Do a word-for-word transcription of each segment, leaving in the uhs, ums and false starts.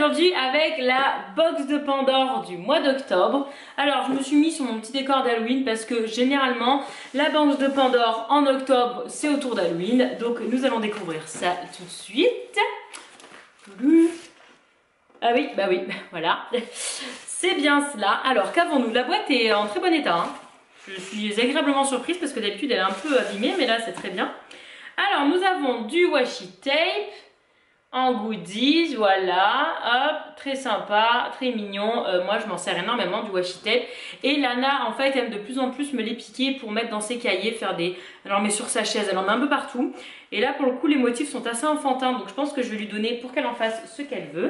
aujourd'hui avec la box de Pandore du mois d'octobre. Alors je me suis mis sur mon petit décor d'Halloween parce que généralement la box de Pandore en octobre c'est autour d'Halloween. Donc nous allons découvrir ça tout de suite. Ah oui, bah oui, voilà. C'est bien cela. Alors qu'avons-nous? La boîte est en très bon état. Hein. Je suis agréablement surprise parce que d'habitude elle est un peu abîmée, mais là c'est très bien. Alors nous avons du washi tape en goodies, voilà, hop, très sympa, très mignon. Euh, moi je m'en sers énormément du washi tape. Et Lana en fait aime de plus en plus me les piquer pour mettre dans ses cahiers, faire des... Elle en met sur sa chaise, elle en met un peu partout. Et là pour le coup les motifs sont assez enfantins, donc je pense que je vais lui donner pour qu'elle en fasse ce qu'elle veut.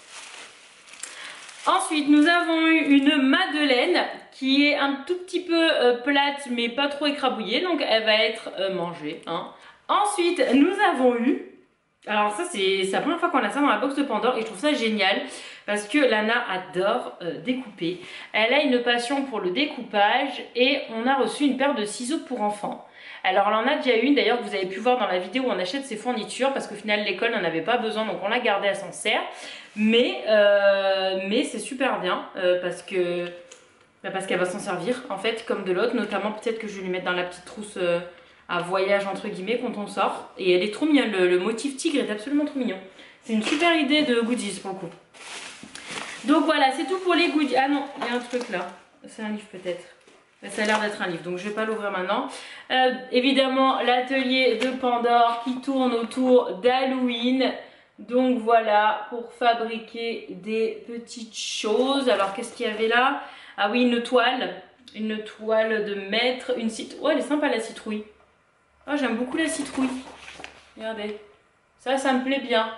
Ensuite nous avons eu une madeleine qui est un tout petit peu euh, plate mais pas trop écrabouillée, donc elle va être euh, mangée. Hein. Ensuite nous avons eu... Alors ça c'est la première fois qu'on a ça dans la box de Pandore et je trouve ça génial parce que Lana adore euh, découper. Elle a une passion pour le découpage et on a reçu une paire de ciseaux pour enfants. Alors elle en a déjà une d'ailleurs que vous avez pu voir dans la vidéo où on achète ses fournitures parce qu'au final l'école n'en avait pas besoin donc on l'a gardée, elle s'en sert. Mais, euh, mais c'est super bien euh, parce que bah parce qu'elle va s'en servir en fait comme de l'autre, notamment peut-être que je vais lui mettre dans la petite trousse... Euh, à voyage entre guillemets quand on sort, et elle est trop mignonne, le, le motif tigre est absolument trop mignon. C'est une super idée de goodies pour le coup. Donc voilà, c'est tout pour les goodies. Ah non, il y a un truc là, c'est un livre peut-être. Ça a l'air d'être un livre, donc je vais pas l'ouvrir maintenant. Euh, évidemment l'atelier de Pandore qui tourne autour d'Halloween. Donc voilà, pour fabriquer des petites choses. Alors qu'est-ce qu'il y avait là? Ah oui, une toile, une toile de maître, une citrouille. Oh elle est sympa la citrouille. Oh, j'aime beaucoup la citrouille. Regardez. Ça, ça me plaît bien.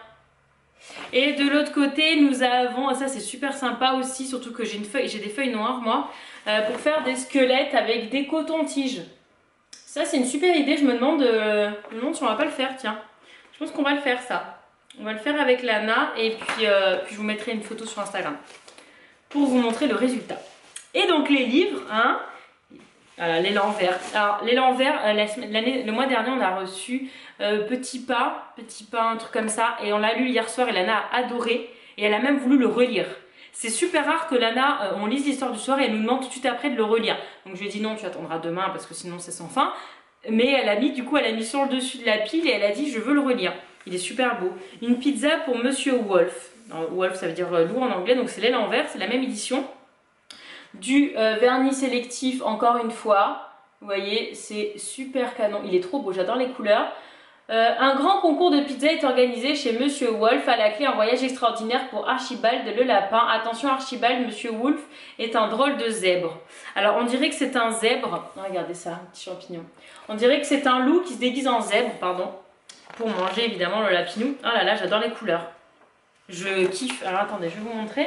Et de l'autre côté, nous avons... Ça, c'est super sympa aussi. Surtout que j'ai une feuille, j'ai des feuilles noires, moi. Euh, pour faire des squelettes avec des cotons-tiges. Ça, c'est une super idée. Je me demande, euh, je me demande si on va pas le faire, tiens. Je pense qu'on va le faire, ça. On va le faire avec Lana. Et puis, euh, puis je vous mettrai une photo sur Instagram. Pour vous montrer le résultat. Et donc, les livres, hein... Voilà, l'élan vert. Alors, l'élan vert, euh, le mois dernier, on a reçu euh, Petit Pas, Petit Pas, un truc comme ça, et on l'a lu hier soir et Lana a adoré, et elle a même voulu le relire. C'est super rare que Lana, euh, on lise l'histoire du soir et elle nous demande tout de suite après de le relire. Donc je lui ai dit non, tu attendras demain parce que sinon c'est sans fin. Mais elle a mis, du coup, elle a mis sur le dessus de la pile et elle a dit je veux le relire. Il est super beau. Une pizza pour Monsieur Wolf. Alors, Wolf, ça veut dire euh, loup en anglais, donc c'est l'élan vert, c'est la même édition. Du euh, vernis sélectif encore une fois, vous voyez c'est super canon, il est trop beau, j'adore les couleurs. Euh, un grand concours de pizza est organisé chez Monsieur Wolf, à la clé un voyage extraordinaire pour Archibald le lapin. Attention Archibald, Monsieur Wolf est un drôle de zèbre. Alors on dirait que c'est un zèbre, oh, regardez ça, un petit champignon. On dirait que c'est un loup qui se déguise en zèbre, pardon, pour manger évidemment le lapinou. Oh là là, j'adore les couleurs, je kiffe. Alors attendez, je vais vous montrer.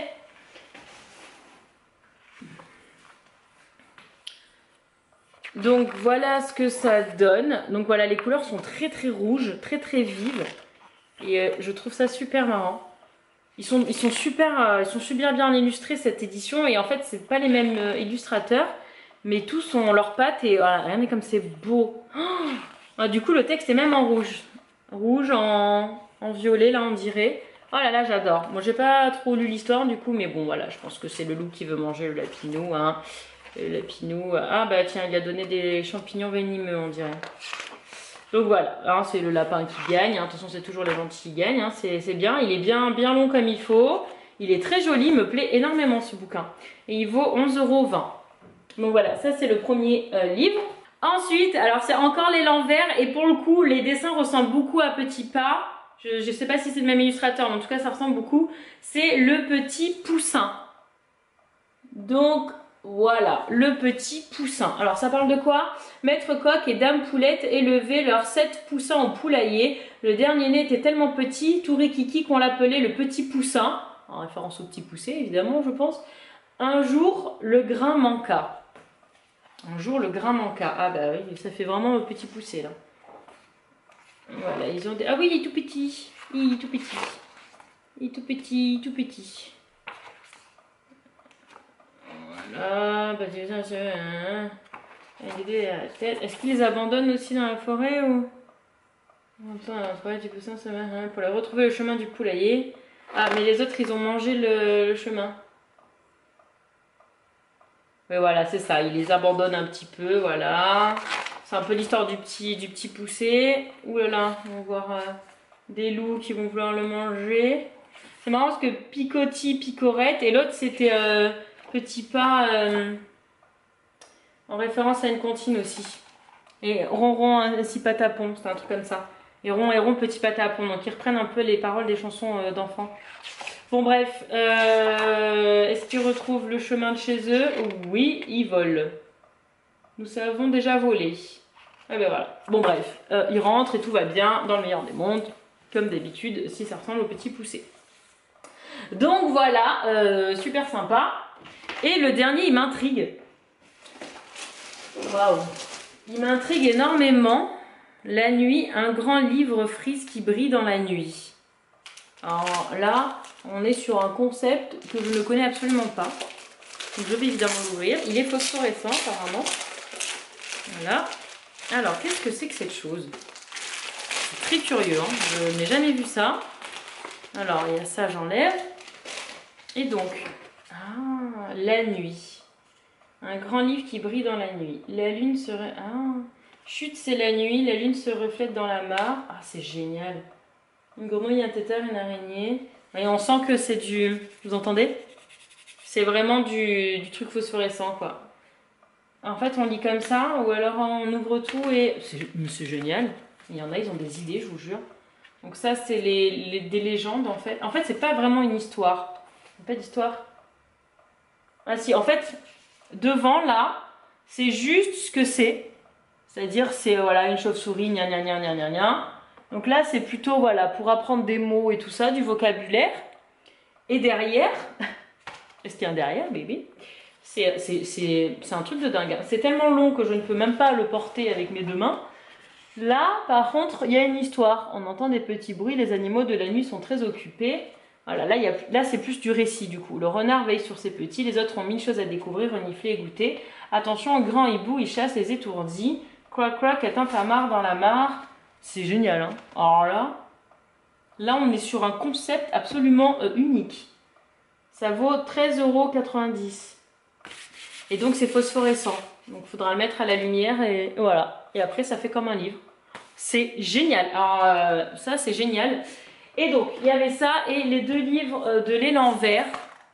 Donc voilà ce que ça donne. Donc voilà, les couleurs sont très très rouges, très très vives. Et euh, je trouve ça super marrant. Ils sont, ils sont super, euh, ils sont super bien illustrés cette édition. Et en fait, c'est pas les mêmes euh, illustrateurs, mais tous ont leurs pattes. Et voilà, regardez comme c'est beau. Oh ah, du coup, le texte est même en rouge. Rouge, en, en violet, là on dirait. Oh là là, j'adore. Moi, j'ai pas trop lu l'histoire du coup, mais bon, voilà, je pense que c'est le loup qui veut manger le lapinou, hein. Le lapinou, ah bah tiens, il a donné des champignons venimeux, on dirait. Donc voilà, hein, c'est le lapin qui gagne. Hein. De toute façon, c'est toujours les gentils qui gagnent. Hein. C'est bien, il est bien, bien long comme il faut. Il est très joli, il me plaît énormément ce bouquin. Et il vaut onze euros vingt. Donc voilà, ça c'est le premier euh, livre. Ensuite, alors c'est encore l'élan vert. Et pour le coup, les dessins ressemblent beaucoup à Petit Pas. Je ne sais pas si c'est le même illustrateur, mais en tout cas, ça ressemble beaucoup. C'est le petit poussin. Donc... Voilà, le petit poussin. Alors ça parle de quoi? Maître coq et dame poulette élevaient leurs sept poussins au poulailler. Le dernier né était tellement petit, tout rikiki qu'on l'appelait le petit poussin. En référence au petit poussé, évidemment, je pense. Un jour, le grain manqua. Un jour, le grain manqua. Ah bah oui, ça fait vraiment un petit poussé, là. Voilà, ils ont des... Ah oui, il est tout petit. Il est tout petit. Il est tout petit, tout petit. Ah, bah c'est ça, c'est... Hein. Est-ce qu'ils les abandonnent aussi dans la forêt ou... Enfin, la forêt du poussin, ça va, hein. Pour la retrouver le chemin du poulailler. Ah, mais les autres, ils ont mangé le, le chemin. Mais voilà, c'est ça. Ils les abandonnent un petit peu, voilà. C'est un peu l'histoire du petit, du petit poussé. Ouh là là, on va voir euh, des loups qui vont vouloir le manger. C'est marrant parce que Picotti, Picorette, et l'autre, c'était euh, Petit Pas, euh, en référence à une comptine aussi. Et Ronron, ainsi Patapon, c'est un truc comme ça. Et Ron et Ron, Petit Patapon. Donc ils reprennent un peu les paroles des chansons euh, d'enfants. Bon bref, euh, est-ce qu'ils retrouvent le chemin de chez eux? Oui, ils volent. Nous avons déjà volé. Et ben voilà. Bon bref, euh, ils rentrent et tout va bien dans le meilleur des mondes. Comme d'habitude, si ça ressemble au petit poussé. Donc voilà, euh, super sympa. Et le dernier, il m'intrigue. Waouh. Il m'intrigue énormément. La nuit, un grand livre frise qui brille dans la nuit. Alors là, on est sur un concept que je ne connais absolument pas. Donc je vais évidemment l'ouvrir. Il est phosphorescent apparemment. Voilà. Alors, qu'est-ce que c'est que cette chose? C'est très curieux, hein. Je n'ai jamais vu ça. Alors, il y a ça, j'enlève. Et donc, ah, la nuit. Un grand livre qui brille dans la nuit. La lune serait... Ah, chut, c'est la nuit. La lune se reflète dans la mare. Ah, c'est génial. Une grenouille, un tétard, une araignée. Et on sent que c'est du... Vous entendez? C'est vraiment du, du truc phosphorescent, quoi. En fait, on lit comme ça, ou alors on ouvre tout et... C'est génial. Il y en a, ils ont des idées, je vous jure. Donc ça, c'est les, les, des légendes, en fait. En fait, c'est pas vraiment une histoire. Pas d'histoire. Ah si, en fait, devant, là, c'est juste ce que c'est. C'est-à-dire, c'est voilà, une chauve-souris, gna gna gna gna gna gna. Donc là, c'est plutôt, voilà, pour apprendre des mots et tout ça, du vocabulaire. Et derrière... Est-ce qu'il y a un derrière, bébé? C'est un truc de dingue. C'est tellement long que je ne peux même pas le porter avec mes deux mains. Là, par contre, il y a une histoire. On entend des petits bruits. Les animaux de la nuit sont très occupés. Voilà, là, il y a, là c'est plus du récit, du coup. Le renard veille sur ses petits. Les autres ont mille choses à découvrir, renifler et goûter. Attention, grand hibou, il chasse les étourdis. Croc, croc, est un tamar dans la mare. C'est génial, hein. Alors là, là, on est sur un concept absolument euh, unique. Ça vaut treize euros quatre-vingt-dix. Et donc c'est phosphorescent. Donc il faudra le mettre à la lumière et voilà. Et après ça fait comme un livre. C'est génial. Alors euh, ça c'est génial. Et donc il y avait ça et les deux livres euh, de l'élan vert.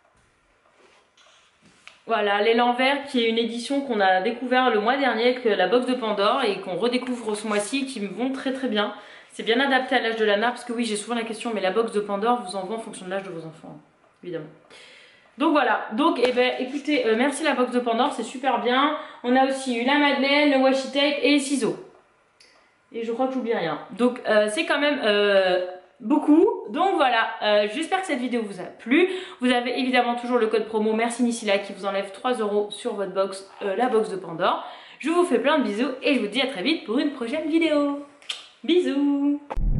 Voilà, l'élan vert qui est une édition qu'on a découvert le mois dernier avec la box de Pandore et qu'on redécouvre ce mois-ci et qui me vont très très bien. C'est bien adapté à l'âge de Lana parce que oui j'ai souvent la question mais la box de Pandore vous envoie en fonction de l'âge de vos enfants. Évidemment. Donc voilà, donc eh ben, écoutez, euh, merci la box de Pandore, c'est super bien. On a aussi eu la madeleine, le washi tape et les ciseaux. Et je crois que j'oublie rien. Donc euh, c'est quand même euh, beaucoup. Donc voilà, euh, j'espère que cette vidéo vous a plu. Vous avez évidemment toujours le code promo Merci Nicila qui vous enlève trois euros sur votre box, euh, la box de Pandore. Je vous fais plein de bisous et je vous dis à très vite pour une prochaine vidéo. Bisous.